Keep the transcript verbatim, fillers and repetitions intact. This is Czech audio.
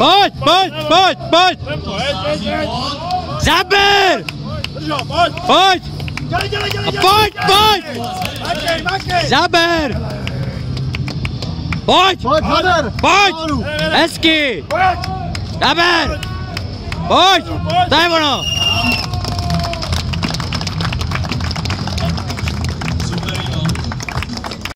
Pojď, pojď, pojď, pojď! Zaber! Pojď! A pojď, pojď! Zaber! Pojď! Pojď! Hezky! Zaber! Pojď! To je ono!